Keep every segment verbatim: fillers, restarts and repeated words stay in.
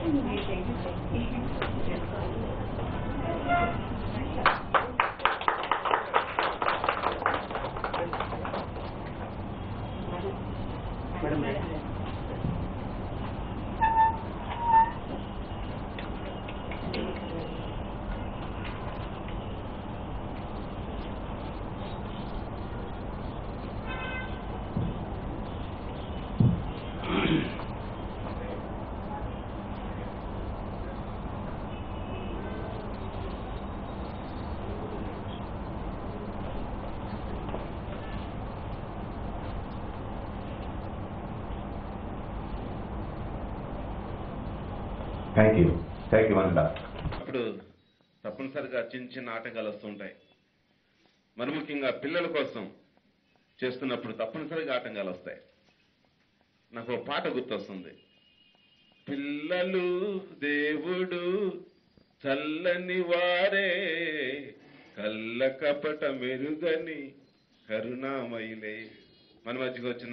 Thank you thank you అందా. అప్పుడు తప్పనిసరిగా చిన్న చిన్న ఆటంకాలు వస్తుంటాయి. మరి ముఖ్యంగా పిల్లల కోసం చేస్తున్నప్పుడు తప్పనిసరిగా ఆటంకాలు వస్తాయి. నాకు ఒక పాట గుర్తొస్తుంది. పిల్లలు దేవుడు చల్లని వారే, కళ్ళ కపట మెరుగని కరుణామయులే. మన మధ్యకు వచ్చిన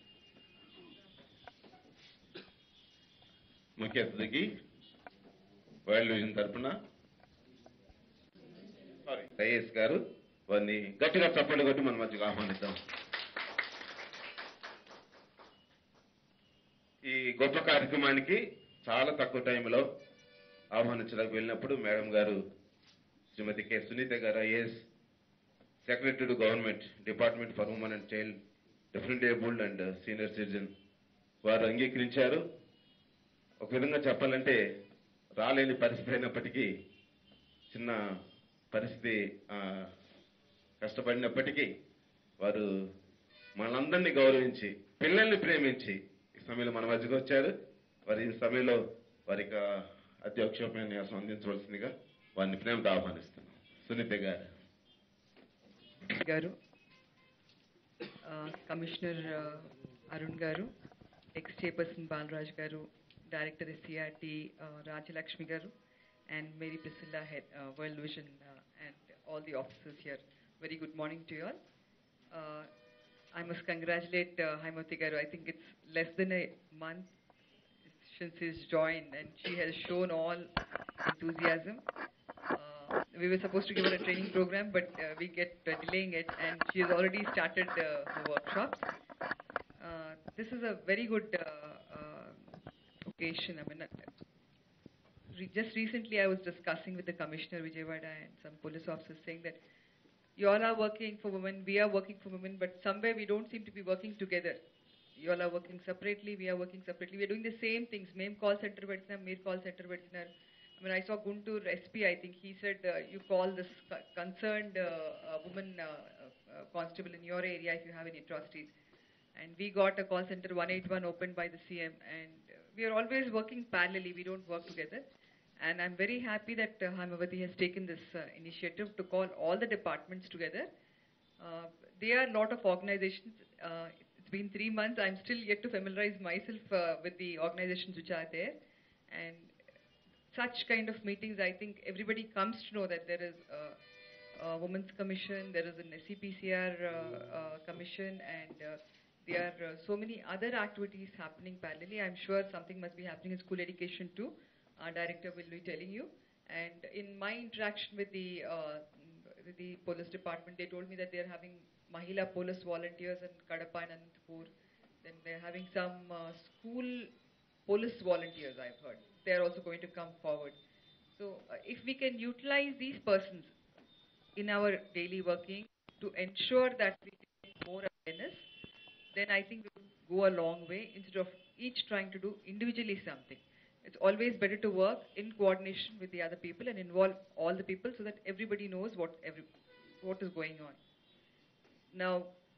ముఖ్య అతిథికి వరల్డ్ విజన్ తరఫున సారీ ఐఏఎస్ గారు వారిని గట్టిగా చప్పట్లు కొట్టి మన మధ్యకు ఆహ్వానిద్దాం. ఈ గొప్ప కార్యక్రమానికి చాలా తక్కువ టైంలో ఆహ్వానించడానికి వెళ్ళినప్పుడు మేడం గారు శ్రీమతి కె సునీత గారు IAS secretary to government department for women and child different abled and senior citizen వారు అంగీకరించారు. ఒక విధంగా చెప్పాలంటే రాలేని పరిస్థితి అయినప్పటికీ, చిన్న పరిస్థితి కష్టపడినప్పటికీ వారు మనందరినీ గౌరవించి పిల్లల్ని ప్రేమించి ఈ సమయంలో మన మధ్యకు వచ్చారు. వారి ఈ సమయంలో వారికి అధ్యక్షోపన్యాసం అందించవలసిందిగా వారిని ప్రేమతో ఆహ్వానిస్తున్నాం. సునీత గారు గారు కమిషనర్ అరుణ్ గారు, ఎక్స్ చైర్పర్సన్ బాలరాజ్ గారు, Director is C R T uh, Rajalakshmi Garu, and Mary Priscilla, head uh, World Vision, uh, and all the officers here. Very good morning to you all. Uh, I must congratulate uh, Haimati Garu. I think it's less than a month since she's joined, and she has shown all enthusiasm. Uh, we were supposed to give her a training program, but uh, we get uh, delaying it, and she has already started uh, her workshops. Uh, this is a very good uh, uh, occasion. I mean, re just recently I was discussing with the Commissioner Vijayawada and some police officers saying that you all are working for women, we are working for women, but somewhere we don't seem to be working together. You all are working separately, we are working separately. We are doing the same things. Mem call center pedtina, meer call center pedtina. I mean, I saw Guntur S P, I think he said uh, you call this concerned uh, uh, woman uh, uh, constable in your area if you have any atrocities. And we got a call center one eighty-one opened by the C M, and uh, we are always working parallelly, we don't work together. And I'm very happy that uh, Haimavati has taken this uh, initiative to call all the departments together. Uh, there are a lot of organizations. Uh, it's been three months, I'm still yet to familiarize myself uh, with the organizations which are there. And such kind of meetings, I think everybody comes to know that there is a, a Women's Commission, there is an S C P C R uh, uh, Commission, and uh, there are uh, so many other activities happening parallelly. I'm sure something must be happening in school education too. Our director will be telling you. And in my interaction with the uh, with the police department, they told me that they're having Mahila police volunteers in Kadapa and Anantapur. Then they're having some uh, school police volunteers, I've heard. They're also going to come forward. So uh, if we can utilize these persons in our daily working to ensure that we get more awareness, then I think we will go a long way instead of each trying to do individually something. It's always better to work in coordination with the other people and involve all the people so that everybody knows what every what is going on. Now,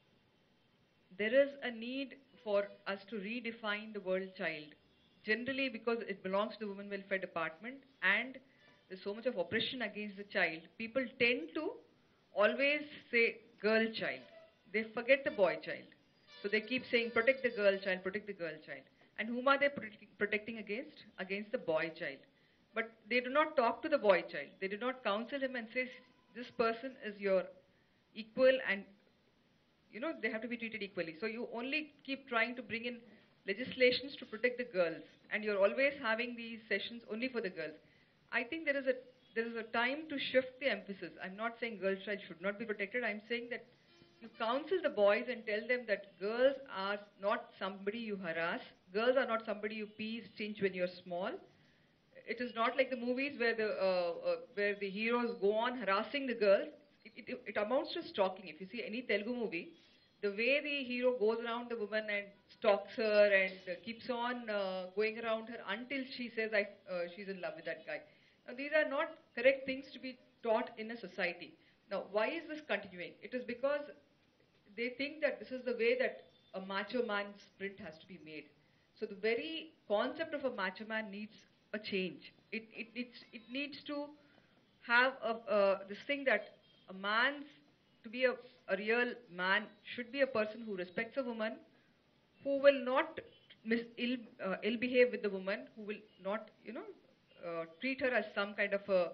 there is a need for us to redefine the word child. Generally, because it belongs to the Women Welfare Department and there's so much of oppression against the child, people tend to always say girl child. They forget the boy child. So they keep saying protect the girl child, protect the girl child. And whom are they protecting, protecting against? Against the boy child. But they do not talk to the boy child. They do not counsel him and say, this person is your equal and, you know, they have to be treated equally. So you only keep trying to bring in legislations to protect the girls, and you're always having these sessions only for the girls. I think there is a there is a time to shift the emphasis. I'm not saying girl child should not be protected. I'm saying that you counsel the boys and tell them that girls are not somebody you harass. Girls are not somebody you tease, cinch when you're small. It is not like the movies where the uh, uh, where the heroes go on harassing the girls. It, it, it amounts to stalking. If you see any Telugu movie, the way the hero goes around the woman and stalks her and uh, keeps on uh, going around her until she says I, uh, she's in love with that guy. Now, these are not correct things to be taught in a society. Now, why is this continuing? It is because they think that this is the way that a macho man's sprint has to be made. So the very concept of a macho man needs a change. It, it, it's, it needs to have a, uh, this thing that a man's, to be a, a real man, should be a person who respects a woman, who will not mis ill, uh, ill behave with the woman, who will not, you know, uh, treat her as some kind of a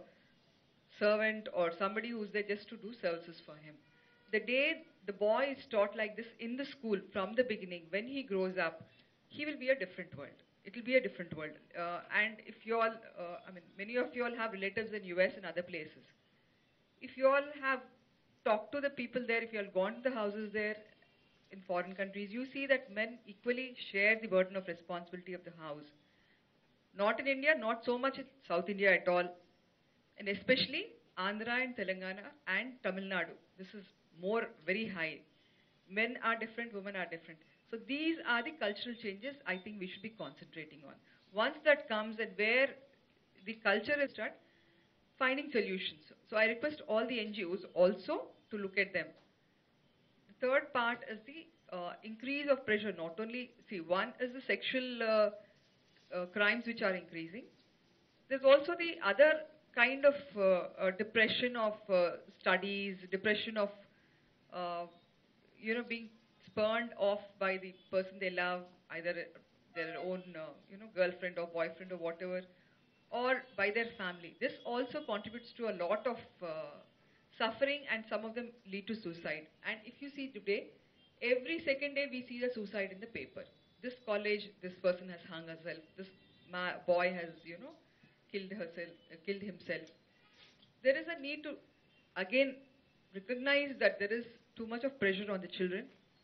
servant or somebody who's there just to do services for him. The day the boy is taught like this in the school from the beginning, when he grows up, he will be a different world. It will be a different world. Uh, and if you all, uh, I mean, many of you all have relatives in U S and other places. If you all have talked to the people there, if you all gone to the houses there in foreign countries, you see that men equally share the burden of responsibility of the house. Not in India, not so much in South India at all. And especially Andhra and Telangana and Tamil Nadu. This is more very high. Men are different, women are different. So these are the cultural changes I think we should be concentrating on. Once that comes and where the culture is start, finding solutions. So I request all the N G Os also to look at them. The third part is the uh, increase of pressure. Not only, see, one is the sexual uh, uh, crimes which are increasing. There's also the other kind of uh, uh, depression of uh, studies, depression of, uh, you know, being spurned off by the person they love, either their own, uh, you know, girlfriend or boyfriend or whatever, or by their family. This also contributes to a lot of uh, suffering, and some of them lead to suicide. And if you see today, every second day we see a suicide in the paper. This college, this person has hung herself. This ma boy has, you know, killed herself, uh, killed himself. There is a need to, again, recognize that there is too much of pressure on the children.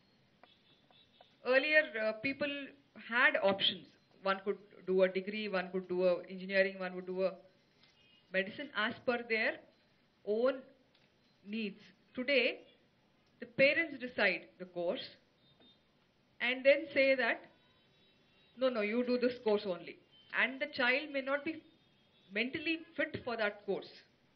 Earlier, uh, people had options. One could do a degree, one could do a engineering, one would do a medicine as per their own needs. Today, the parents decide the course and then say that, no, no, you do this course only. And the child may not be mentally fit for that course.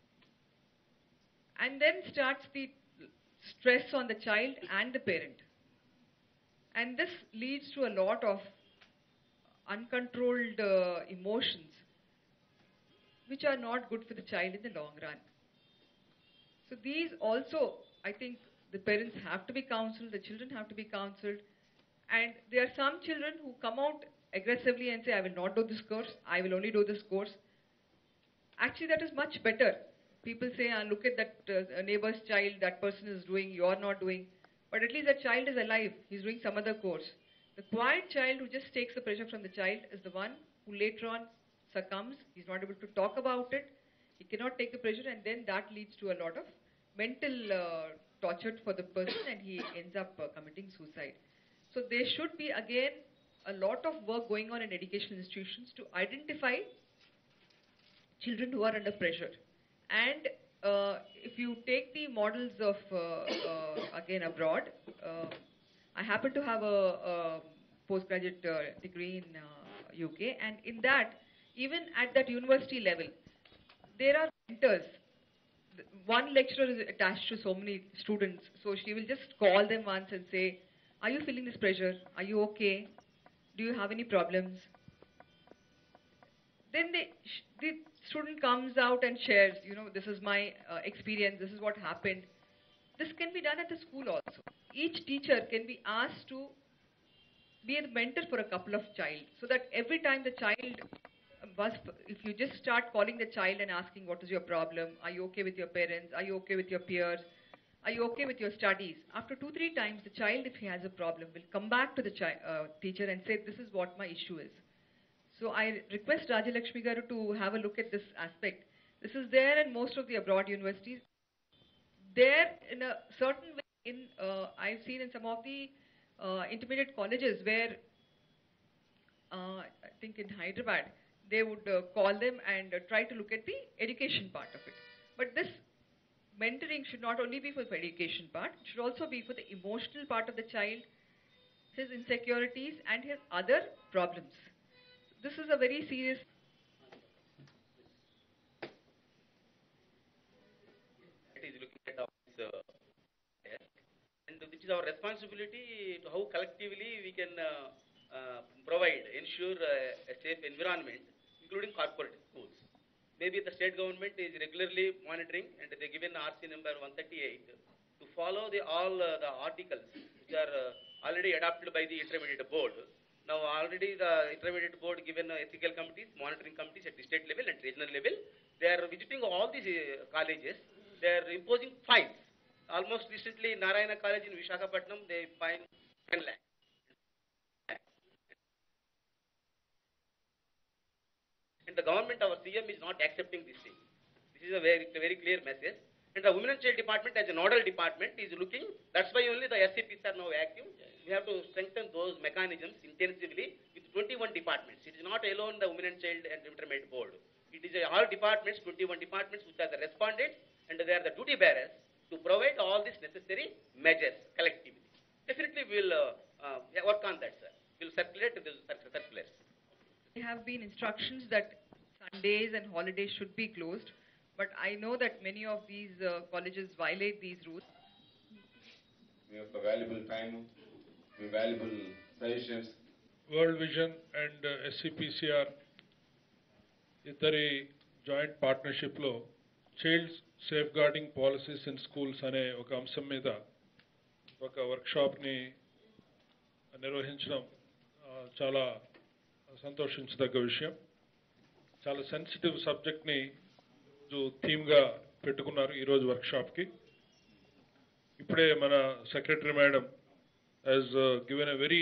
And then starts the stress on the child and the parent. And this leads to a lot of uncontrolled uh, emotions which are not good for the child in the long run. So these also, I think the parents have to be counseled, the children have to be counseled. And there are some children who come out aggressively and say, I will not do this course, I will only do this course. Actually, that is much better. People say, ah, look at that uh, neighbor's child, that person is doing, you are not doing. But at least that child is alive, he's doing some other course. The quiet child who just takes the pressure from the child is the one who later on succumbs, he's not able to talk about it, he cannot take the pressure, and then that leads to a lot of mental uh, torture for the person, and he ends up uh, committing suicide. So there should be, again, a lot of work going on in educational institutions to identify children who are under pressure. And uh, if you take the models of, uh, uh, again, abroad, uh, I happen to have a, a postgraduate uh, degree in uh, U K, and in that, even at that university level, there are mentors. One lecturer is attached to so many students, so she will just call them once and say, are you feeling this pressure? Are you okay? Do you have any problems? Then they, the student comes out and shares, you know, this is my uh, experience, this is what happened. This can be done at the school also. Each teacher can be asked to be a mentor for a couple of child, so that every time the child was, if you just start calling the child and asking what is your problem, are you okay with your parents, are you okay with your peers, are you okay with your studies? After two, three times, the child, if he has a problem, will come back to the chi- uh, teacher and say, this is what my issue is. So I request Rajalakshmi Garu to have a look at this aspect. This is there in most of the abroad universities. There, in a certain way, in uh, I've seen in some of the uh, intermediate colleges where uh, I think in Hyderabad, they would uh, call them and uh, try to look at the education part of it. But this mentoring should not only be for the education part, it should also be for the emotional part of the child, his insecurities and his other problems. This is a very serious. It is looking at this uh, desk, and which is our responsibility to how collectively we can uh, uh, provide, ensure uh, a safe environment, including corporate schools. Maybe the state government is regularly monitoring, and they given R C number one thirty-eight to follow the all uh, the articles which are uh, already adopted by the intermediate board. Now already the intermediate board given uh, ethical committees, monitoring committees at the state level and regional level. They are visiting all these uh, colleges. They are imposing fines. Almost recently, Narayana College in Visakhapatnam, they fined ten lakh. And the government, our C M, is not accepting this thing. This is a very, a very clear message. And the Women and Child Department, as a nodal department, is looking. That's why only the S C Ps are now active. We have to strengthen those mechanisms intensively with twenty-one departments. It is not alone the Women and Child and Intermediate Board. It is a, all departments, twenty-one departments, which are the respondents, and they are the duty bearers to provide all these necessary measures collectively. Definitely, we will uh, uh, work on that, sir. We will circulate those circulars. There have been instructions that Sundays and holidays should be closed, but I know that many of these uh, colleges violate these rules. We have valuable time, valuable suggestions. World Vision and uh, S C P C R ఇద్దరి joint పార్ట్నర్షిప్లో child safeguarding policies in schools అనే ఒక అంశం మీద ఒక వర్క్షాప్ని నిర్వహించడం చాలా సంతోషించదగ్గ విషయం. చాలా సెన్సిటివ్ సబ్జెక్ట్ని థీమ్గా పెట్టుకున్నారు ఈరోజు వర్క్షాప్కి. ఇప్పుడే మన secretary madam has uh, given a very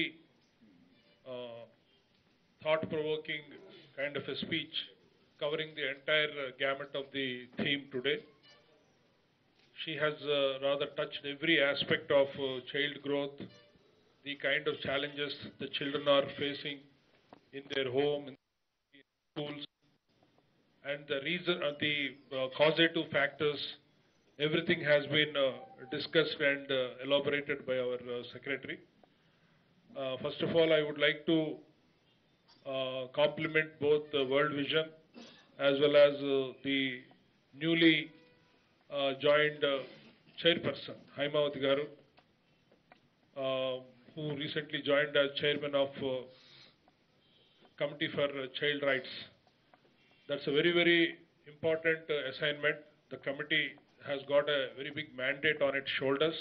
uh, thought-provoking kind of a speech covering the entire uh, gamut of the theme today. She has uh, rather touched every aspect of uh, child growth, the kind of challenges the children are facing in their home, in schools, and the reason, uh, the uh, causative factors. Everything has been uh, discussed and uh, elaborated by our uh, secretary. Uh, first of all, I would like to uh, compliment both the World Vision as well as uh, the newly uh, joined uh, chairperson, Haimavati Garu, uh, who recently joined as chairman of uh, Committee for uh, Child Rights. That's a very, very important uh, assignment. The committee has got a very big mandate on its shoulders.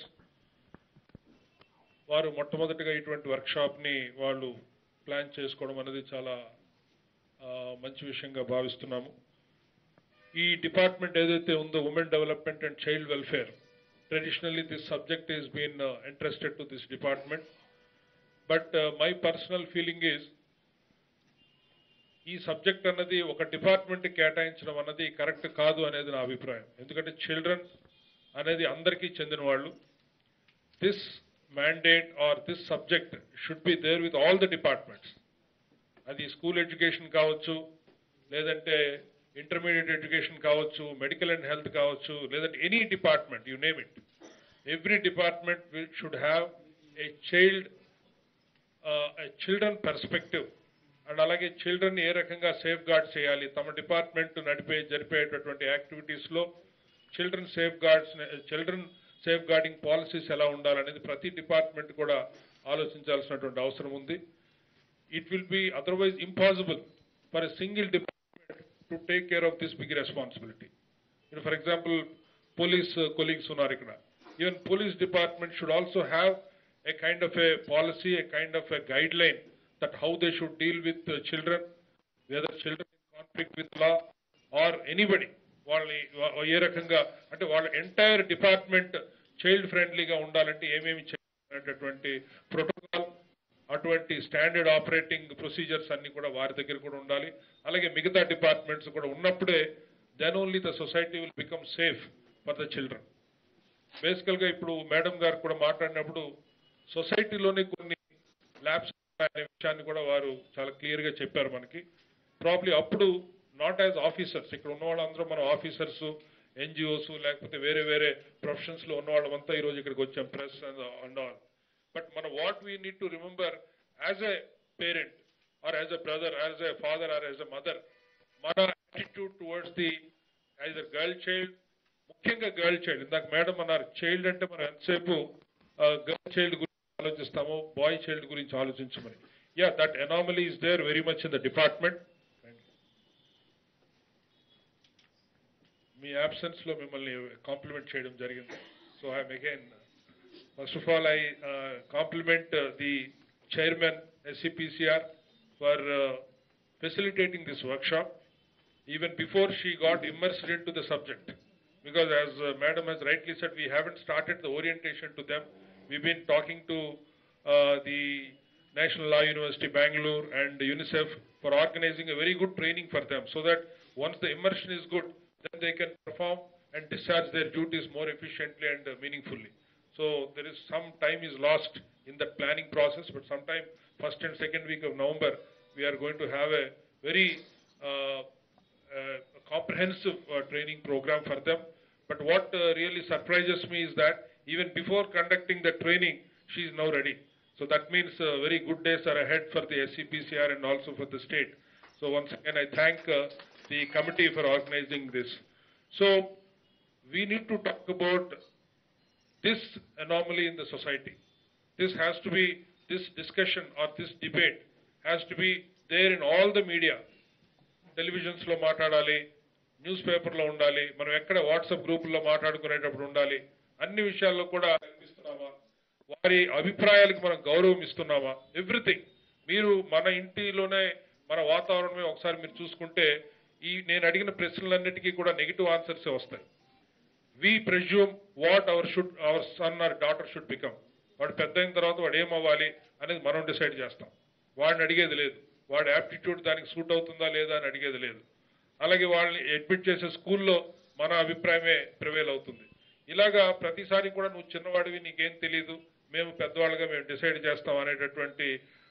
వారు మొట్టమొదటిగా ఇటువంటి వర్క్షాప్ని వాళ్ళు plan చేసుకోవడం అనేది చాలా మంచి విషయంగా భావిస్తున్నాము. ఈ డిపార్ట్మెంట్ ఏదైతే ఉందో women development and child welfare, traditionally this subject is been interested to this department. But my personal feeling is ఈ సబ్జెక్ట్ అన్నది ఒక డిపార్ట్మెంట్కి కేటాయించడం అన్నది కరెక్ట్ కాదు అనేది నా అభిప్రాయం. ఎందుకంటే చిల్డ్రన్ అనేది అందరికీ చెందిన వాళ్ళు. This mandate or this subject should be there with all the departments. అది స్కూల్ ఎడ్యుకేషన్ కావచ్చు, లేదంటే ఇంటర్మీడియట్ ఎడ్యుకేషన్ కావచ్చు, మెడికల్ అండ్ హెల్త్ కావచ్చు, లేదంటే any department, you name it. Every department should have a child children perspective. And అలాగే children ఏ రకంగా safeguard చేయాలి, తమ డిపార్ట్మెంట్ నడిపే జరిపేటటువంటి యాక్టివిటీస్లో children safeguards children safeguarding policies ఎలా ఉండాలనేది ప్రతి డిపార్ట్మెంట్ కూడా ఆలోచించాల్సినటువంటి అవసరం ఉంది. It will be otherwise impossible for a single department to take care of this big responsibility. For example police colleagues ఉన్నారు ఇక్కడ. Even police department should also have a kind of a policy, a kind of a guideline that how they should deal with uh, children, whether children in conflict with law or anybody. వాళ్ళని ఏ రకంగా అంటే వాళ్ళ entire department child ఫ్రెండ్లీగా ఉండాలంటే ఏమేమి చేయాలనేటటువంటి protocol, అటువంటి standard operating procedures అన్ని కూడా వారి దగ్గర కూడా ఉండాలి. అలాగే మిగతా డిపార్ట్మెంట్స్ కూడా ఉన్నప్పుడే then only the society will become safe for the children. బేసికల్ గా ఇప్పుడు మేడం గారు కూడా మాట్లాడినప్పుడు సొసైటీలోనే కొన్ని ల్యాబ్స్ అనే విషయాన్ని కూడా వారు చాలా క్లియర్ గా చెప్పారు మనకి. ప్రాబ్లీ అప్పుడు నాట్ యాజ్ ఆఫీసర్స్, ఇక్కడ ఉన్న వాళ్ళందరూ మనం ఆఫీసర్స్, ఎన్జిఓస్ లేకపోతే వేరే వేరే ప్రొఫెషన్స్ లో ఉన్న వాళ్ళమంతా ఈ రోజు ఇక్కడికి వచ్చాం, ప్రెస్ అండ్ ఆల్. బట్ మన what we need to remember as a parent or as a brother, as a father or as a mother, మన attitude towards the as a girl child, ముఖ్యంగా girl child. ఇందాక madam అన్నారు child అంటే మనం ఎంతసేపు girl child గురించి ఆలోచిస్తామో bye child గురించి ఆలోచించమని. Yeah, that anomaly is there very much in the department. మీ అబ్సెన్స్ లో మిమ్మల్ని కాంప్లిమెంట్ చేయడం జరిగింది. So I'm again first of all I compliment the chairman S C P C R for uh, facilitating this workshop even before she got immersed into the subject, because as uh, madam has rightly said, we haven't started the orientation to them. We've been talking to uh, the National Law University Bangalore and UNICEF for organizing a very good training for them, so that once the immersion is good, then they can perform and discharge their duties more efficiently and uh, meaningfully. So there is some time is lost in that planning process, but sometime first and second week of November, we are going to have a very uh, uh, comprehensive uh, training program for them. But what uh, really surprises me is that even before conducting the training, she is now ready. So that means uh, very good days are ahead for the S C P C R and also for the state. So once again, I thank uh, the committee for organizing this. So we need to talk about this anomaly in the society. This has to be, this discussion or this debate has to be there in all the media. Televisions lo maatadali, newspaper lo undali, మనం ఎక్కడ WhatsApp గ్రూపుల్లో మాట్లాడుకునేటప్పుడు ఉండాలి. అన్ని విషయాల్లో కూడా కనిపిస్తున్నామా, వారి అభిప్రాయాలకు మనం గౌరవం ఇస్తున్నామా, ఎవ్రీథింగ్. మీరు మన ఇంటిలోనే మన వాతావరణమే ఒకసారి మీరు చూసుకుంటే ఈ నేను అడిగిన ప్రశ్నలన్నిటికీ కూడా నెగిటివ్ ఆన్సర్సే వస్తాయి. We presume what our should our son or daughter should become. వాడు పెద్ద అయిన తర్వాత వాడు ఏమవ్వాలి అనేది మనం డిసైడ్ చేస్తాం. వాడిని అడిగేది లేదు, వాడి యాప్టిట్యూడ్ దానికి సూట్ అవుతుందా లేదా అని అడిగేది లేదు. అలాగే వాళ్ళని అడ్మిట్ చేసే స్కూల్లో మన అభిప్రాయమే ప్రివేల్ అవుతుంది. ఇలాగా ప్రతిసారి కూడా నువ్వు చిన్నవాడివి, నీకేం తెలియదు, మేము పెద్దవాళ్ళుగా మేము డిసైడ్ చేస్తాం అనేటటువంటి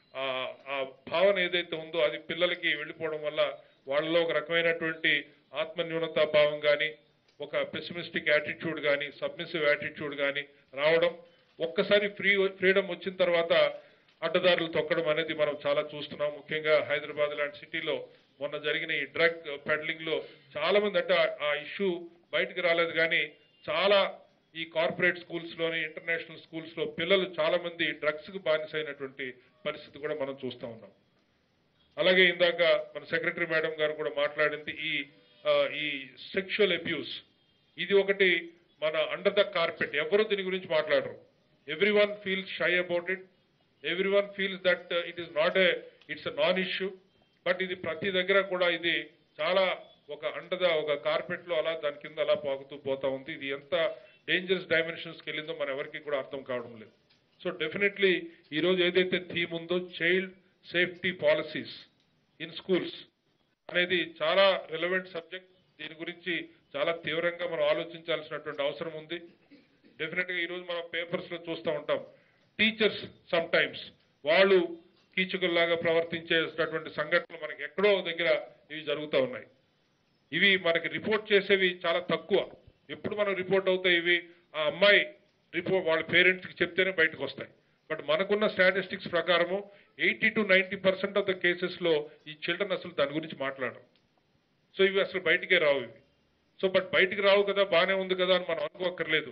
ఆ భావన ఏదైతే ఉందో అది పిల్లలకి వెళ్ళిపోవడం వల్ల వాళ్ళలో ఒక రకమైనటువంటి ఆత్మన్యూనతా భావం కానీ, ఒక పెసిమిస్టిక్ యాటిట్యూడ్ కానీ, సబ్మిసివ్ యాటిట్యూడ్ కానీ రావడం, ఒక్కసారి ఫ్రీ ఫ్రీడమ్ వచ్చిన తర్వాత అడ్డదారులు తొక్కడం అనేది మనం చాలా చూస్తున్నాం. ముఖ్యంగా హైదరాబాద్ లాంటి సిటీలో మొన్న జరిగిన ఈ డ్రగ్ పెడ్లింగ్ లో చాలా మంది, అంటే ఆ ఇష్యూ బయటకు రాలేదు కానీ చాలా ఈ కార్పొరేట్ స్కూల్స్ లోని ఇంటర్నేషనల్ స్కూల్స్ లో పిల్లలు చాలా మంది డ్రగ్స్ కు బానిసైనటువంటి పరిస్థితి కూడా మనం చూస్తూ ఉన్నాం. అలాగే ఇందాక మన సెక్రటరీ మేడం గారు కూడా మాట్లాడింది ఈ ఈ సెక్షువల్ అబ్యూస్. ఇది ఒకటి మన అండర్ ద కార్పెట్, ఎవరు దీని గురించి మాట్లాడరు. Everyone feels shy about it, everyone feels that it is not a it's a non issue. But ఇది ప్రతి దగ్గర కూడా ఇది చాలా ఒక అండర్ ద ఒక కార్పెట్ లో అలా దాని కింద అలా పాకుతూ పోతా ఉంది. ఇది ఎంత డేంజరస్ డైమెన్షన్స్కి వెళ్ళిందో మన ఎవరికి కూడా అర్థం కావడం లేదు. సో డెఫినెట్లీ ఈ రోజు ఏదైతే థీమ్ ఉందో child safety policies in schools అనేది చాలా రిలవెంట్ సబ్జెక్ట్. దీని గురించి చాలా తీవ్రంగా మనం ఆలోచించాల్సినటువంటి అవసరం ఉంది. డెఫినెట్ గా ఈ రోజు మనం పేపర్స్ లో చూస్తూ ఉంటాం, టీచర్స్ సమ్ టైమ్స్ వాళ్ళు కీచుకుల్లాగా ప్రవర్తించేటటువంటి సంఘటనలు మనకి ఎక్కడో దగ్గర ఇవి జరుగుతూ ఉన్నాయి. ఇవి మనకి రిపోర్ట్ చేసేవి చాలా తక్కువ. ఎప్పుడు మనం రిపోర్ట్ అవుతాయి ఇవి ఆ అమ్మాయి రిపోర్ట్ వాళ్ళ పేరెంట్స్ కి చెప్తేనే బయటకు వస్తాయి. బట్ మనకున్న స్టాటిస్టిక్స్ ప్రకారము eighty to ninety percent of the cases లో ఈ చిల్డ్రన్ అసలు దాని గురించి మాట్లాడరు. సో ఇవి అసలు బయటికే రావు ఇవి. సో బట్ బయటికి రావు కదా, బాగానే ఉంది కదా అని మనం అనుకోక్కర్లేదు.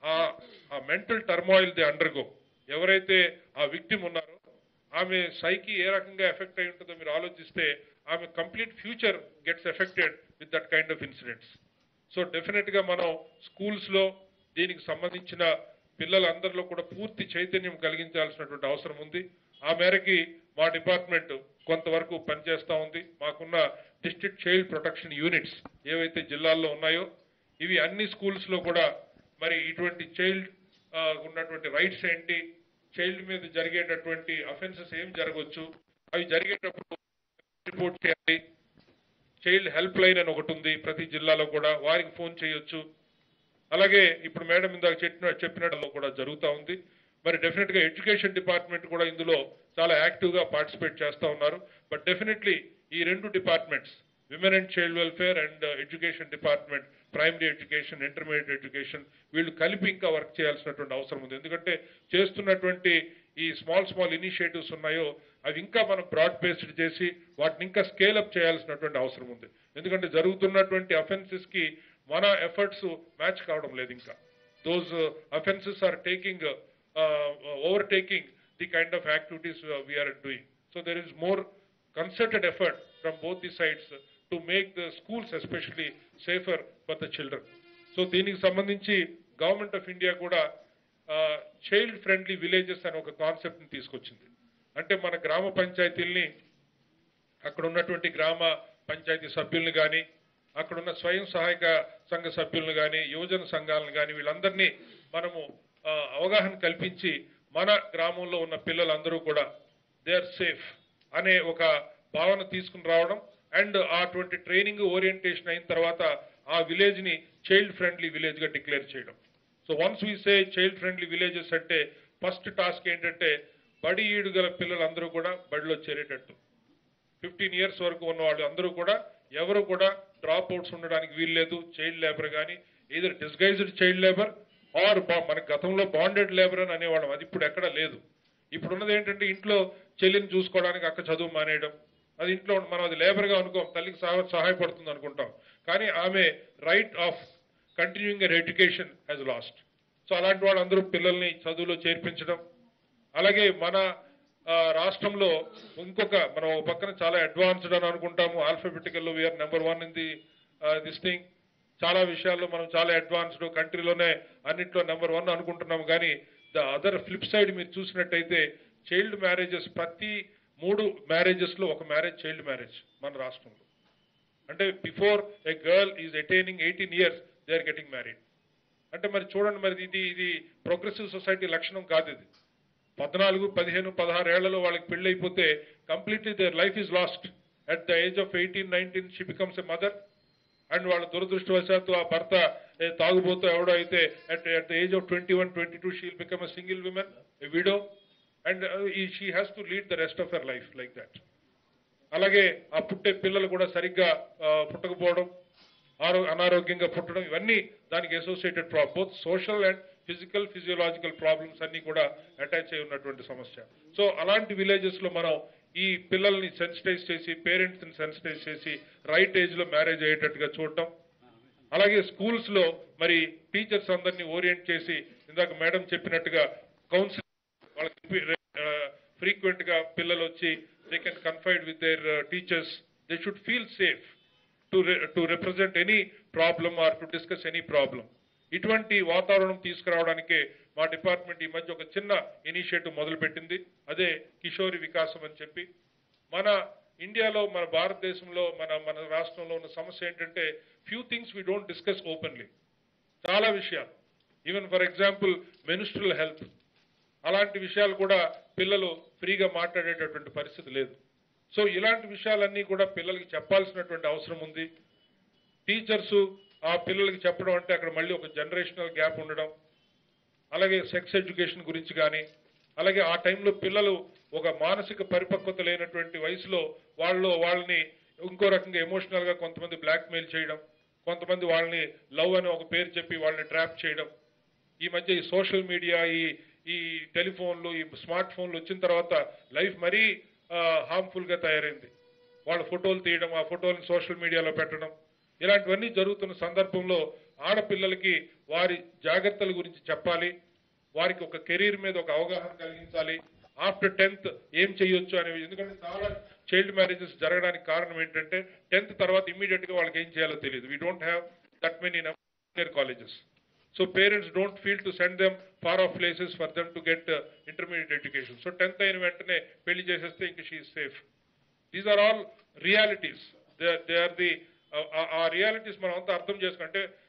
ఆ మెంటల్ టర్మాయిల్ ది అండర్గో, ఎవరైతే ఆ విక్టిమ్ ఉన్నారో ఆమె సైకి ఏ రకంగా ఎఫెక్ట్ అయి ఉంటుందో మీరు ఆలోచిస్తే ఆమె complete future gets affected with that kind of incidents. So definite గా మనం స్కూల్స్ లో దీనికి సంబంధించిన పిల్లలందరిలో కూడా పూర్తి చైతన్యం కలిగించాల్సినటువంటి అవసరం ఉంది. ఆ మేరకి మా డిపార్ట్మెంట్ కొంతవరకు పనిచేస్తా ఉంది. మాకున్న డిస్ట్రిక్ట్ చైల్డ్ ప్రొటెక్షన్ యూనిట్స్ ఏవైతే జిల్లాల్లో ఉన్నాయో ఇవి అన్ని స్కూల్స్ లో కూడా మరి ఇటువంటి చైల్డ్ ఉన్నటువంటి రైట్స్ ఏంటి, చైల్డ్ మీద జరిగేటటువంటి అఫెన్సెస్ ఏం జరగవచ్చు, అవి జరిగేటప్పుడు రిపోర్ట్ చేయాలి. చైల్డ్ హెల్ప్ లైన్ అని ఒకటి ఉంది ప్రతి జిల్లాలో కూడా, వారికి ఫోన్ చేయొచ్చు. అలాగే ఇప్పుడు మేడం ఇందాక చెప్పిన చెప్పినట్లో కూడా జరుగుతూ ఉంది. మరి డెఫినెట్ గా ఎడ్యుకేషన్ డిపార్ట్మెంట్ కూడా ఇందులో చాలా యాక్టివ్ గా పార్టిసిపేట్ చేస్తూ ఉన్నారు. బట్ డెఫినెట్లీ ఈ రెండు departments, women and child welfare and education department, primary education, intermediate education, వీళ్ళు కలిపి ఇంకా వర్క్ చేయాల్సినటువంటి అవసరం ఉంది. ఎందుకంటే చేస్తున్నటువంటి ఈ స్మాల్ స్మాల్ ఇనిషియేటివ్స్ ఉన్నాయో అవి ఇంకా మనం బ్రాడ్ బేస్డ్ చేసి వాటిని ఇంకా స్కేల్ అప్ చేయాల్సినటువంటి అవసరం ఉంది. ఎందుకంటే జరుగుతున్నటువంటి అఫెన్సెస్ కి మన ఎఫర్ట్స్ మ్యాచ్ కావడం లేదు. ఇంకా those offences are taking overtaking the kind of activities we're doing. So there is more concerted effort from both the sides to make the schools especially safer for the children. So దీనికి సంబంధించి government of India కూడా child friendly villages అనే ఒక concept ని తీసుకొచ్చింది. అంటే మన గ్రామ పంచాయతీల్ని, అక్కడ ఉన్నటువంటి గ్రామ పంచాయతీ సభ్యుల్ని కానీ, అక్కడున్న స్వయం సహాయక సంఘ సభ్యులను కానీ, యువజన సంఘాలను కానీ, వీళ్ళందరినీ మనము అవగాహన కల్పించి మన గ్రామంలో ఉన్న పిల్లలందరూ కూడా దే ఆర్ సేఫ్ అనే ఒక భావన తీసుకుని రావడం, అండ్ అటువంటి ట్రైనింగ్ ఓరియంటేషన్ అయిన తర్వాత ఆ విలేజ్ ని చైల్డ్ ఫ్రెండ్లీ విలేజ్ గా డిక్లేర్ చేయడం. So once we say child friendly villages అంటే ఫస్ట్ టాస్క్ ఏంటంటే బడి ఈడు గల పిల్లలందరూ కూడా బడిలో చేరేటట్టు, ఫిఫ్టీన్ ఇయర్స్ వరకు ఉన్న వాళ్ళు అందరూ కూడా ఎవరు కూడా డ్రాప్ అవుట్స్ ఉండడానికి వీల్లేదు. చైల్డ్ లేబర్ కానీ, either disguised child labour or మన గతంలో బాండెడ్ లేబర్ అని అనేవాళ్ళం, అది ఇప్పుడు ఎక్కడ లేదు. ఇప్పుడున్నది ఏంటంటే ఇంట్లో చెల్లిని చూసుకోవడానికి అక్క చదువు మానేయడం, అది ఇంట్లో మనం అది లేబర్ గా అనుకోం, తల్లికి సహాయపడుతుంది అనుకుంటాం, కానీ ఆమె right of continuing your education has lost. So అలాంటి వాళ్ళందరూ పిల్లల్ని చదువులో చేర్పించడం. అలాగే మన రాష్ట్రంలో ఇంకొక మనం ఒక పక్కన చాలా అడ్వాన్స్డ్ అని అనుకుంటాము, ఆల్ఫాబెటికల్ లో we're number one in the this thing, చాలా విషయాల్లో మనం చాలా అడ్వాన్స్డ్, కంట్రీలోనే అన్నింటిలో నెంబర్ వన్ అనుకుంటున్నాము. కానీ ద అదర్ ఫ్లిప్ సైడ్ మీరు చూసినట్టయితే చైల్డ్ మ్యారేజెస్, ప్రతి మూడు మ్యారేజెస్ లో ఒక మ్యారేజ్ చైల్డ్ మ్యారేజ్ మన రాష్ట్రంలో. అంటే before a girl is attaining eighteen years they are getting married. అంటే మరి చూడండి, మరి ఇది ఇది ప్రోగ్రెసివ్ సొసైటీ లక్షణం కాదు. ఇది పద్నాలుగు పదిహేను పదహారు ఏళ్లలో వాళ్ళకి పెళ్లి అయిపోతే completely their life is lost. At the age of eighteen nineteen she becomes a mother, and వాళ్ళ దురదృష్టవశాత్తు ఆ భర్త తాగుబోతూ ఎవడో అయితే at at the age of twenty one twenty two she'll become a single women, a widow, and she has to lead the rest of her life like that. అలాగే ఆ పుట్టే పిల్లలు కూడా సరిగ్గా పుట్టకపోవడం, ఆరో అనారోగ్యంగా పుట్టడం, ఇవన్నీ దానికి associated problem, both social and physical physiological problems అన్ని కూడా అటాచ్ అయి ఉన్నటువంటి సమస్య. సో అలాంటి విలేజెస్ లో మనం ఈ పిల్లల్ని సెన్సిటైజ్ చేసి, పేరెంట్స్ ని సెన్సిటైజ్ చేసి రైట్ ఏజ్ లో మ్యారేజ్ అయ్యేటట్టుగా చూడటం. అలాగే స్కూల్స్ లో మరి టీచర్స్ అందరినీ ఓరియంట్ చేసి, ఇందాక మేడం చెప్పినట్టుగా కౌన్సిలింగ్, వాళ్ళకి ఫ్రీక్వెంట్ గా పిల్లలు వచ్చి they can confide with their teachers, they should feel safe to to represent any problem or to discuss any problem. ఇటువంటి వాతావరణం తీసుకురావడానికే మా డిపార్ట్మెంట్ ఈ మధ్య ఒక చిన్న ఇనిషియేటివ్ మొదలుపెట్టింది, అదే కిషోరి వికాసం అని చెప్పి. మన ఇండియాలో, మన భారతదేశంలో, మన మన రాష్ట్రంలో ఉన్న సమస్య ఏంటంటే few things we don't discuss openly. చాలా విషయాలు, even for example menstrual health, అలాంటి విషయాలు కూడా పిల్లలు ఫ్రీగా మాట్లాడేటటువంటి పరిస్థితి లేదు. సో ఇలాంటి విషయాలన్నీ కూడా పిల్లలకి చెప్పాల్సినటువంటి అవసరం ఉంది. టీచర్స్ ఆ పిల్లలకి చెప్పడం అంటే అక్కడ మళ్ళీ ఒక జనరేషనల్ గ్యాప్ ఉండడం, అలాగే సెక్స్ ఎడ్యుకేషన్ గురించి కానీ, అలాగే ఆ టైంలో పిల్లలు ఒక మానసిక పరిపక్వత లేనటువంటి వయసులో వాళ్ళు వాళ్ళని ఇంకో రకంగా ఎమోషనల్ గా కొంతమంది బ్లాక్ మెయిల్ చేయడం, కొంతమంది వాళ్ళని లవ్ అని ఒక పేరు చెప్పి వాళ్ళని ట్రాప్ చేయడం. ఈ మధ్య ఈ సోషల్ మీడియా, ఈ ఈ టెలిఫోన్లు, ఈ స్మార్ట్ ఫోన్లు వచ్చిన తర్వాత లైఫ్ మరీ హార్మ్ఫుల్ గా తయారైంది. వాళ్ళ ఫోటోలు తీయడం, ఆ ఫోటోలను సోషల్ మీడియాలో పెట్టడం, ఇలాంటివన్నీ జరుగుతున్న సందర్భంలో ఆడపిల్లలకి వారి జాగ్రత్తల గురించి చెప్పాలి, వారికి ఒక కెరీర్ మీద ఒక అవగాహన కలిగించాలి, ఆఫ్టర్ టెన్త్ ఏం చేయొచ్చు అనేవి. ఎందుకంటే చాలా చైల్డ్ మ్యారేజెస్ జరగడానికి కారణం ఏంటంటే టెన్త్ తర్వాత ఇమ్మీడియట్ గా వాళ్ళకి ఏం చేయాలో తెలియదు. We don't have that many number colleges. So parents don't feel to send them far off places for them to get uh, intermediate education. So tenth అయిన వెంటనే పెళ్లి చేసేస్తే ఇంక she is safe. These are all realities. They are, they are the ఆ realities మనం అంతా అర్థం చేసుకుంటే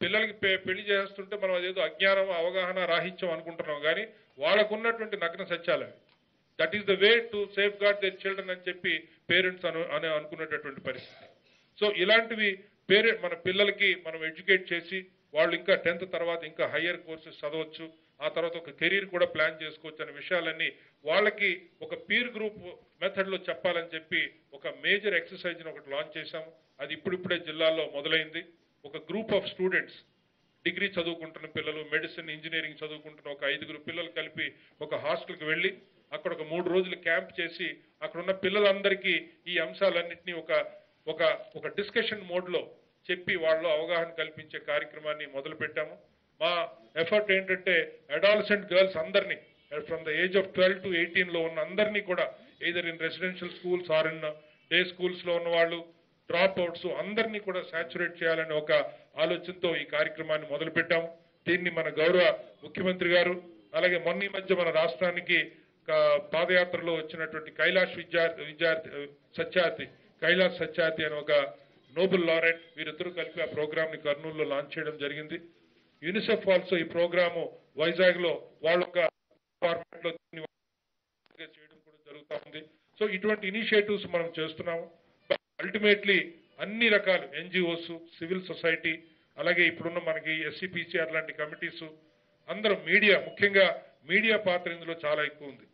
పిల్లలకి పె- పెళ్లి చేస్తుంటే మనం అదేదో అజ్ఞానం అవగాహన రాహిత్యం అనుకుంటున్నాం, కానీ వాళ్ళకు ఉన్నటువంటి నగ్న సత్యాలు అవి. That is the way to safeguard their children అని చెప్పి పేరెంట్స్ అను అని అనుకునేటటువంటి పరిస్థితి. సో ఇలాంటివి పేరెంట్ మన పిల్లలకి మనం ఎడ్యుకేట్ చేసి వాళ్ళు ఇంకా టెన్త్ తర్వాత ఇంకా హయ్యర్ కోర్సెస్ చదవచ్చు, ఆ తర్వాత ఒక కెరీర్ కూడా ప్లాన్ చేసుకోవచ్చు అనే విషయాలన్నీ వాళ్ళకి ఒక పీర్ గ్రూప్ మెథడ్ లో చెప్పాలని చెప్పి ఒక మేజర్ ఎక్సర్సైజ్ ఒకటి లాంచ్ చేశాము. అది ఇప్పుడిప్పుడే జిల్లాలో మొదలైంది. ఒక గ్రూప్ ఆఫ్ స్టూడెంట్స్, డిగ్రీ చదువుకుంటున్న పిల్లలు, మెడిసిన్, ఇంజనీరింగ్ చదువుకుంటున్న ఒక ఐదుగురు పిల్లలు కలిపి ఒక హాస్టల్కి వెళ్ళి అక్కడ ఒక మూడు రోజులు క్యాంప్ చేసి అక్కడ ఉన్న పిల్లలందరికీ ఈ అంశాలన్నింటినీ ఒక ఒక ఒక డిస్కషన్ మోడ్ లో చెప్పి వాళ్ళు అవగాహన కల్పించే కార్యక్రమాన్ని మొదలు పెట్టాము. మా ఎఫర్ట్ ఏంటంటే అడాలసెంట్ గర్ల్స్ అందరినీ from the age of twelve to eighteen లో ఉన్న అందరినీ కూడా either in residential schools or in day schools లో ఉన్న వాళ్ళు, డ్రాప్ అవుట్స్ అందరినీ కూడా సాచురేట్ చేయాలనే ఒక ఆలోచనతో ఈ కార్యక్రమాన్ని మొదలు పెట్టాము. దీన్ని మన గౌరవ ముఖ్యమంత్రి గారు, అలాగే మొన్న ఈ మధ్య మన రాష్ట్రానికి పాదయాత్రలో వచ్చినటువంటి కైలాష్ విద్యార్థి విద్యార్థి సత్యార్థి కైలాష్ సత్యార్థి అని ఒక నోబెల్ లారెట్, వీరిద్దరూ కలిపి ఆ ప్రోగ్రామ్ ని కర్నూలులో లాంచ్ చేయడం జరిగింది. యూనిసెఫ్ ఆల్సో ఈ ప్రోగ్రాము వైజాగ్ లో వాళ్ళ ఫార్మాట్ లో చేయడం కూడా జరుగుతూ ఉంది. సో ఇటువంటి ఇనిషియేటివ్స్ మనం చేస్తున్నాము. అల్టిమేట్లీ అన్ని రకాలు ఎన్జిఓస్, సివిల్ సొసైటీ, అలాగే ఇప్పుడున్న మనకి ఎస్సీపీసీఆర్ లాంటి కమిటీస్ అందరూ, మీడియా, ముఖ్యంగా మీడియా పాత్ర ఇందులో చాలా ఎక్కువ ఉంది.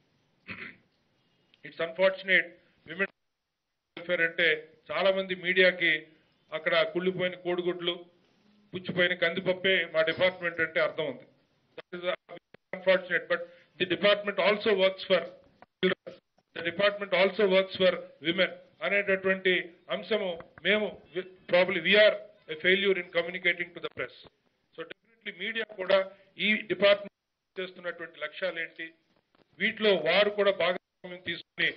ఇట్స్ అన్ఫార్చునేట్ విమెన్ వెల్ఫేర్ అంటే చాలా మంది మీడియాకి అక్కడ కుళ్ళిపోయిన కోడిగుడ్లు, పుచ్చిపోయిన కందిపప్పే మా డిపార్ట్మెంట్ అంటే అర్థం ఉంది. That is unfortunate, but the department also works for children, the department also works for women అనేటటువంటి అంశము మేము probably we're a failure in communicating to the press. So definitely media కూడా ఈ డిపార్ట్మెంట్ చేస్తున్నటువంటి లక్ష్యాలు ఏంటి, వీటిలో వారు కూడా భాగస్వామ్యం తీసుకుని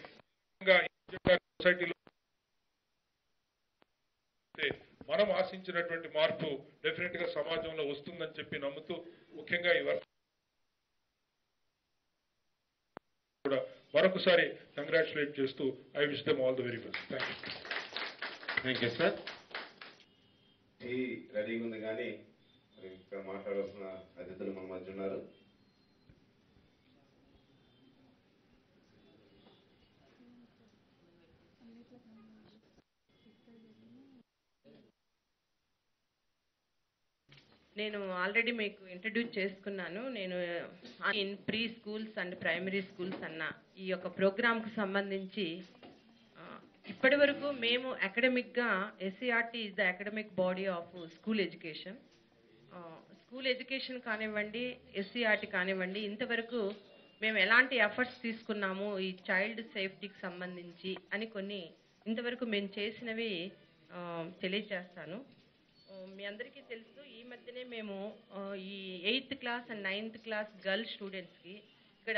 సొసైటీలో మనం ఆశించినటువంటి మార్పు డెఫినెట్ గా సమాజంలో వస్తుందని చెప్పి నమ్ముతూ, ముఖ్యంగా ఈ వర్క్ కూడా మరొకసారి కంగ్రాచులేట్ చేస్తూ I wish them all the very best. Thank you. Thank you sir. ఈ రెడీగా ఉంది, కానీ మరి ఇక్కడ మాట్లాడాల్సిన అతిథులు మన మధ్య ఉన్నారు. నేను ఆల్రెడీ మీకు ఇంట్రడ్యూస్ చేసుకున్నాను. నేను in pre schools and primary schools అన్న ఈ యొక్క ప్రోగ్రామ్కి సంబంధించి ఇప్పటి వరకు మేము అకాడమిక్గా SCRT is the academic body of school education. School education కానివ్వండి, ఎస్సీఆర్టీ కానివ్వండి, ఇంతవరకు మేము ఎలాంటి ఎఫర్ట్స్ తీసుకున్నాము ఈ చైల్డ్ సేఫ్టీకి సంబంధించి అని కొన్ని ఇంతవరకు మేము చేసినవి తెలియజేస్తాను. మీ అందరికీ తెలుసు, ఈ మధ్యనే మేము ఈ eighth class and ninth class girl స్టూడెంట్స్కి ఇక్కడ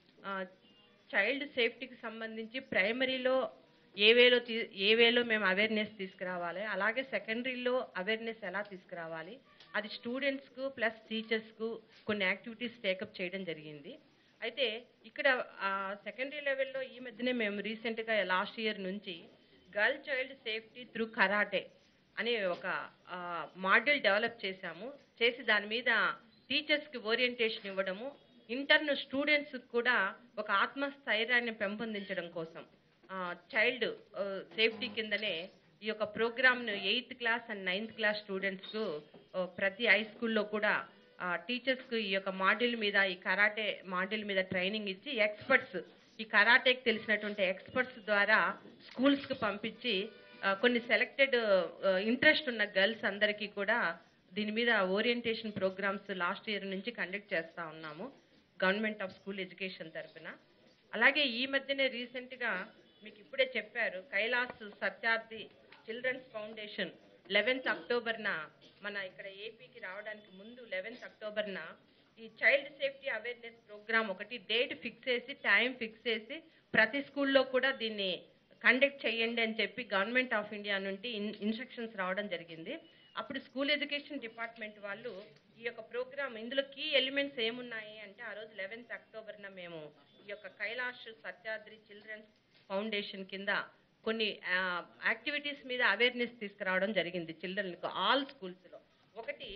చైల్డ్ సేఫ్టీకి సంబంధించి ప్రైమరీలో ఏ వేలో తీ ఏ వేలో మేము అవేర్నెస్ తీసుకురావాలి, అలాగే సెకండరీలో అవేర్నెస్ ఎలా తీసుకురావాలి, అది స్టూడెంట్స్కు ప్లస్ టీచర్స్కు కొన్ని యాక్టివిటీస్ టేకప్ చేయడం జరిగింది. అయితే ఇక్కడ సెకండరీ లెవెల్లో ఈ మధ్యనే మేము రీసెంట్గా లాస్ట్ ఇయర్ నుంచి girl child safety through karate అనే ఒక మాడ్యూల్ డెవలప్ చేశాము. చేసి దాని మీద టీచర్స్కి ఓరియంటేషన్ ఇవ్వడము, ఇంటర్న్ స్టూడెంట్స్కి కూడా ఒక ఆత్మస్థైర్యాన్ని పెంపొందించడం కోసం చైల్డ్ సేఫ్టీ కిందనే ఈ యొక్క ప్రోగ్రామ్ను eighth class and ninth class స్టూడెంట్స్కు ప్రతి హై స్కూల్లో కూడా టీచర్స్కు ఈ యొక్క మాడ్యూల్ మీద, ఈ కరాటే మాడ్యూల్ మీద ట్రైనింగ్ ఇచ్చి ఎక్స్పర్ట్స్, ఈ కరాటేకి తెలిసినటువంటి ఎక్స్పర్ట్స్ ద్వారా స్కూల్స్కి పంపించి కొన్ని సెలెక్టెడ్ ఇంట్రెస్ట్ ఉన్న గర్ల్స్ అందరికీ కూడా దీని మీద ఓరియంటేషన్ ప్రోగ్రామ్స్ లాస్ట్ ఇయర్ నుంచి కండక్ట్ చేస్తూ ఉన్నాము గవర్నమెంట్ ఆఫ్ స్కూల్ ఎడ్యుకేషన్ తరఫున. అలాగే ఈ మధ్యనే రీసెంట్గా మీకు ఇప్పుడే చెప్పారు, Kailash Satyarthi children's foundation eleventh అక్టోబర్న మన ఇక్కడ ఏపీకి రావడానికి ముందు లెవెన్త్ అక్టోబర్న ఈ చైల్డ్ సేఫ్టీ అవేర్నెస్ ప్రోగ్రామ్ ఒకటి డేట్ ఫిక్స్ చేసి టైం ఫిక్స్ చేసి ప్రతి స్కూల్లో కూడా దీన్ని కండక్ట్ చేయండి అని చెప్పి గవర్నమెంట్ ఆఫ్ ఇండియా నుండి ఇన్ ఇన్స్ట్రక్షన్స్ రావడం జరిగింది. అప్పుడు స్కూల్ ఎడ్యుకేషన్ డిపార్ట్మెంట్ వాళ్ళు ఈ యొక్క ప్రోగ్రామ్, ఇందులో కీ ఎలిమెంట్స్ ఏమున్నాయి అంటే ఆ రోజు లెవెన్త్ అక్టోబర్న మేము ఈ యొక్క కైలాష్ సత్యాద్రి చిల్డ్రన్స్ ఫౌండేషన్ కింద కొన్ని యాక్టివిటీస్ మీద అవేర్నెస్ తీసుకురావడం జరిగింది చిల్డ్రన్కి ఆల్ స్కూల్స్లో. ఒకటి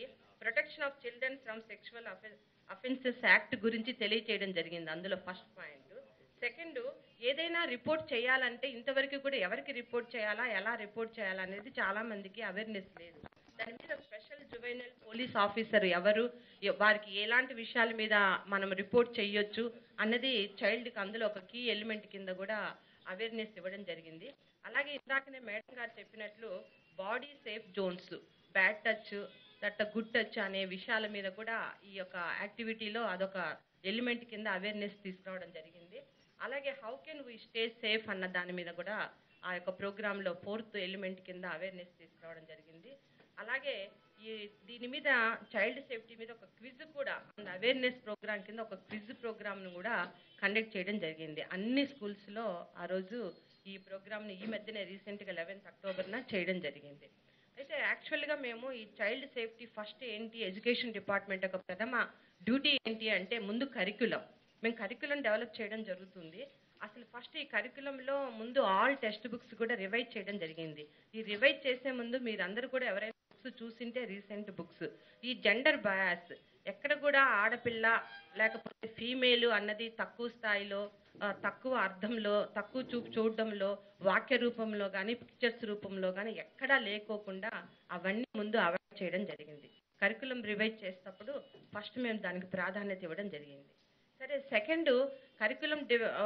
protection of children from sexual offences act గురించి తెలియచేయడం జరిగింది అందులో ఫస్ట్ పాయింట్. సెకండ్, ఏదైనా రిపోర్ట్ చేయాలంటే ఇంతవరకు కూడా ఎవరికి రిపోర్ట్ చేయాలా, ఎలా రిపోర్ట్ చేయాలా అనేది చాలా మందికి అవేర్నెస్ లేదు. దాని మీద స్పెషల్ జువైనల్ పోలీస్ ఆఫీసర్ ఎవరు, వారికి ఎలాంటి విషయాల మీద మనం రిపోర్ట్ చేయొచ్చు అన్నది చైల్డ్కి అందులో ఒక కీ ఎలిమెంట్ కింద కూడా అవేర్నెస్ ఇవ్వడం జరిగింది. అలాగే ఇందాకనే మేడం గారు చెప్పినట్లు body safe zones, bad touch, that good touch అనే విషయాల మీద కూడా ఈ యొక్క యాక్టివిటీలో అదొక ఎలిమెంట్ కింద అవేర్నెస్ తీసుకురావడం జరిగింది. అలాగే how can we stay safe అన్న దాని మీద కూడా ఆ యొక్క ప్రోగ్రాంలో ఫోర్త్ ఎలిమెంట్ కింద అవేర్నెస్ తీసుకురావడం జరిగింది. అలాగే ఈ దీని మీద చైల్డ్ సేఫ్టీ మీద ఒక క్విజ్ కూడా అవేర్నెస్ ప్రోగ్రామ్ కింద ఒక క్విజ్ ప్రోగ్రామ్ను కూడా కండక్ట్ చేయడం జరిగింది అన్ని స్కూల్స్లో. ఆ రోజు ఈ ప్రోగ్రామ్ని ఈ మధ్యనే రీసెంట్గా లెవెన్త్ అక్టోబర్న చేయడం జరిగింది. అయితే యాక్చువల్గా మేము ఈ చైల్డ్ సేఫ్టీ ఫస్ట్ ఏంటి, ఎడ్యుకేషన్ డిపార్ట్మెంట్ యొక్క ప్రథమ డ్యూటీ ఏంటి అంటే ముందు కరిక్యులం, మేము కరిక్యులం డెవలప్ చేయడం జరుగుతుంది. అసలు ఫస్ట్ ఈ కరిక్యులంలో ముందు ఆల్ టెక్స్ట్ బుక్స్ కూడా రివైజ్ చేయడం జరిగింది. ఈ రివైజ్ చేసే ముందు మీరందరూ కూడా ఎవరైనా బుక్స్ చూసింటే రీసెంట్ బుక్స్, ఈ జెండర్ బయాస్ ఎక్కడ కూడా ఆడపిల్ల లేకపోతే ఫీమేలు అన్నది తక్కువ స్థాయిలో, తక్కువ అర్థంలో, తక్కువ చూపు చూడడంలో, వాక్య రూపంలో కానీ పిక్చర్స్ రూపంలో కానీ ఎక్కడా లేకోకుండా అవన్నీ ముందు అవాయిడ్ చేయడం జరిగింది. కరికులం రివైజ్ చేసేటప్పుడు ఫస్ట్ మేము దానికి ప్రాధాన్యత ఇవ్వడం జరిగింది. సరే, సెకండ్ కరికులం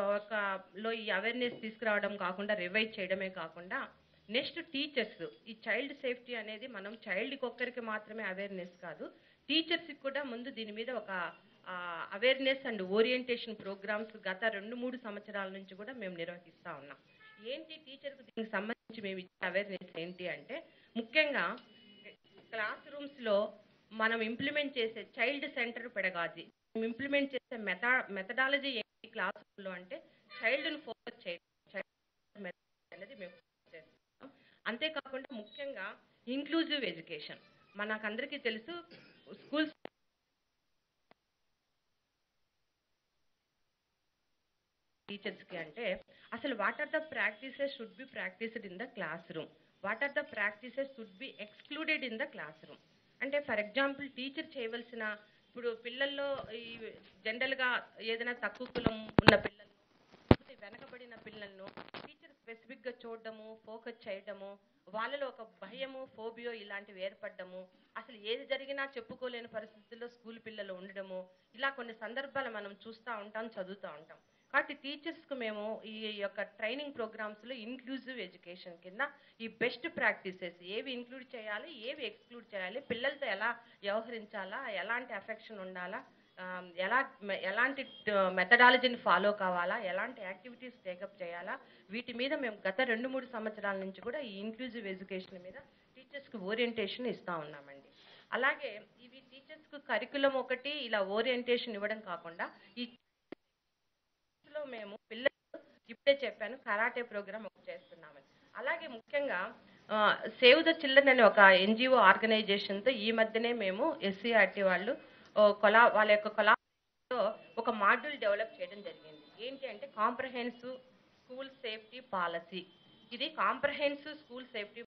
లో ఈ అవేర్నెస్ తీసుకురావడం కాకుండా రివైజ్ చేయడమే కాకుండా నెక్స్ట్ టీచర్స్, ఈ చైల్డ్ సేఫ్టీ అనేది మనం చైల్డ్కి ఒక్కరికి మాత్రమే అవేర్నెస్ కాదు, టీచర్స్కి కూడా ముందు దీని మీద ఒక అవేర్నెస్ అండ్ ఓరియంటేషన్ ప్రోగ్రామ్స్ గత రెండు మూడు సంవత్సరాల నుంచి కూడా మేము నిర్వహిస్తూ ఉన్నాం. ఏంటి టీచర్కి దీనికి సంబంధించి మేము ఇచ్చే అవేర్నెస్ ఏంటి అంటే, ముఖ్యంగా క్లాస్ రూమ్స్లో మనం ఇంప్లిమెంట్ చేసే చైల్డ్ సెంటర్ పెడగాజీ, మేము ఇంప్లిమెంట్ చేసే మెథా మెథడాలజీ ఏంటి క్లాస్ రూమ్లో అంటే చైల్డ్ను ఫోకస్ చేయడం, చైల్డ్ మెథడ్ అనేది మేము ఫోకస్ చేస్తాం. అంతేకాకుండా ముఖ్యంగా ఇంక్లూజివ్ ఎడ్యుకేషన్, మనకందరికీ తెలుసు స్కూల్స్ టీచర్స్కి అంటే అసలు what are the practices should be practised in the classroom, what are the practices should be excluded in the classroom. అంటే ఫర్ ఎగ్జాంపుల్ టీచర్ చేయవలసిన, ఇప్పుడు పిల్లల్లో ఈ జనరల్గా ఏదైనా తక్కువ కులం ఉన్న పిల్లలను, వెనకబడిన పిల్లలను టీచర్ స్పెసిఫిక్గా చూడడము, ఫోకస్ చేయడము, వాళ్ళలో ఒక భయము, ఫోబియో ఇలాంటివి ఏర్పడము, అసలు ఏది జరిగినా చెప్పుకోలేని పరిస్థితుల్లో స్కూల్ పిల్లలు ఉండడము, ఇలా కొన్ని సందర్భాలు మనం చూస్తూ ఉంటాం, చదువుతూ ఉంటాం. కాబట్టి టీచర్స్కు మేము ఈ యొక్క ట్రైనింగ్ ప్రోగ్రామ్స్లో ఇంక్లూజివ్ ఎడ్యుకేషన్ కింద ఈ బెస్ట్ ప్రాక్టీసెస్ ఏవి ఇంక్లూడ్ చేయాలి, ఏవి ఎక్స్క్లూడ్ చేయాలి, పిల్లలతో ఎలా వ్యవహరించాలా, ఎలాంటి అఫెక్షన్ ఉండాలా, ఎలా ఎలాంటి మెథడాలజీని ఫాలో కావాలా, ఎలాంటి యాక్టివిటీస్ టేకప్ చేయాలా, వీటి మీద మేము గత రెండు మూడు సంవత్సరాల నుంచి కూడా ఈ ఇంక్లూజివ్ ఎడ్యుకేషన్ మీద టీచర్స్కి ఓరియంటేషన్ ఇస్తూ ఉన్నామండి. అలాగే ఇవి టీచర్స్కు కరికులం ఒకటి ఇలా ఓరియంటేషన్ ఇవ్వడం కాకుండా ఈ లో మేము పిల్లలు ఇప్పుడే చెప్పాను కరాటే ప్రోగ్రామ్ ఒకటి చేస్తున్నామని. అలాగే ముఖ్యంగా సేవ్ ద చిల్డ్రన్ అనే ఒక ఎన్జిఓ ఆర్గనైజేషన్తో ఈ మధ్యనే మేము ఎస్సీఆర్టీ వాళ్ళు కొలా వాళ్ళ యొక్క కొలాబరేషన్తో ఒక మాడ్యూల్ డెవలప్ చేయడం జరిగింది. ఏంటి అంటే కాంప్రహెన్సివ్ స్కూల్ సేఫ్టీ పాలసీ. ఇది కాంప్రహెన్సివ్ స్కూల్ సేఫ్టీ